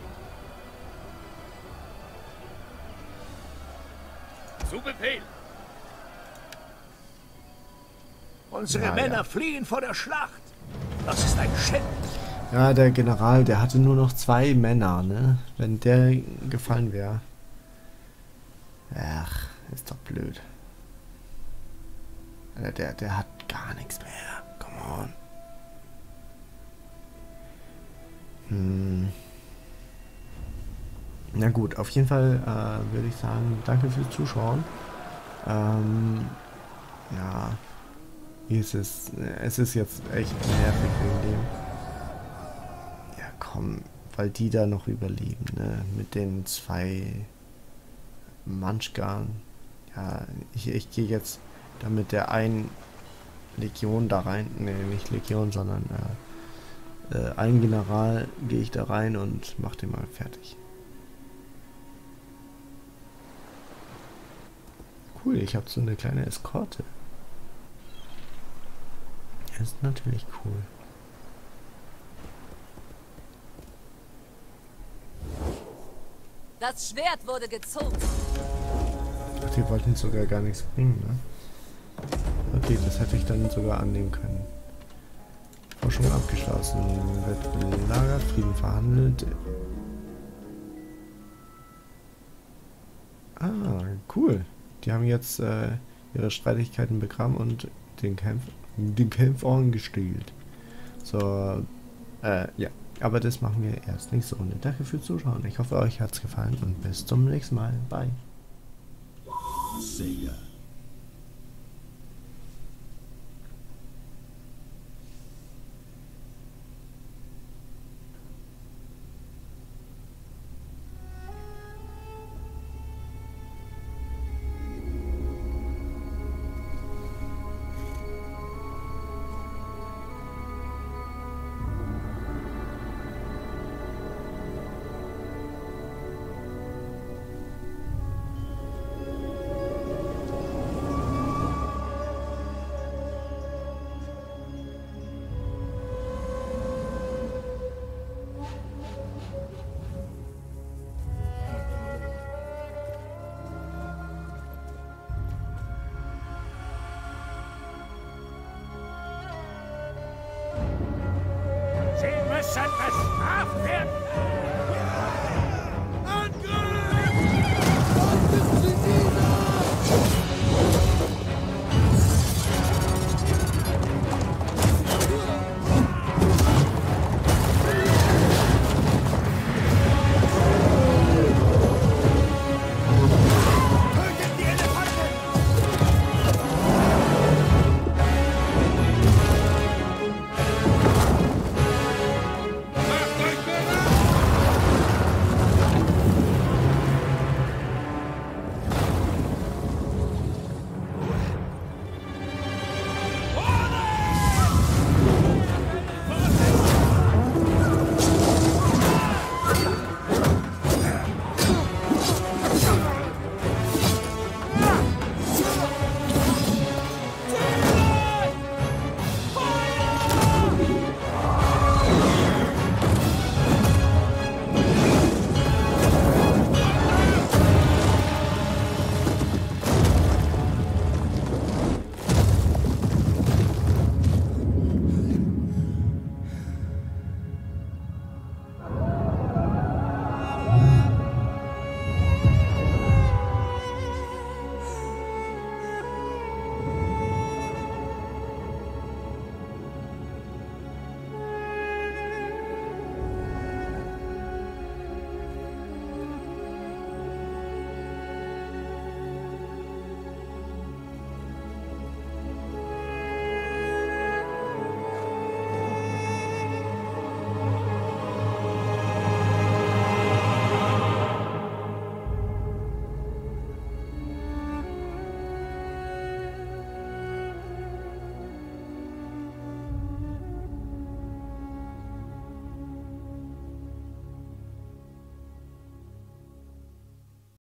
Zu Befehl! Unsere Ja, Männer ja. fliehen vor der Schlacht. Das ist ein Schändlich. Ja, der General, der hatte nur noch 2 Männer, ne? Wenn der gefallen wäre. Ach, ist doch blöd. Der hat gar nichts mehr. Come on. Na gut, auf jeden Fall würde ich sagen, danke fürs Zuschauen. Ja, es ist jetzt echt nervig wegen dem. Ja, komm, weil die da noch überleben, ne? Mit den 2 Manschgarn. Ja, ich gehe jetzt da mit der einen Legion da rein. Ne, nicht Legion, sondern ein General gehe ich da rein und mach den mal fertig. Cool, ich habe so eine kleine Eskorte. Das ist natürlich cool. Das Schwert wurde gezogen. Ach, die wollten sogar gar nichts bringen, ne? Okay, das hätte ich dann sogar annehmen können. Forschung abgeschlossen. Wird belagert, Frieden verhandelt. Ah, cool. Die haben jetzt ihre Streitigkeiten begraben und den Kampf angestellt. So, ja. Aber das machen wir erst nächste Runde. Danke fürs Zuschauen. Ich hoffe, euch hat es gefallen und bis zum nächsten Mal. Bye. Sega. müssen bestraft werden.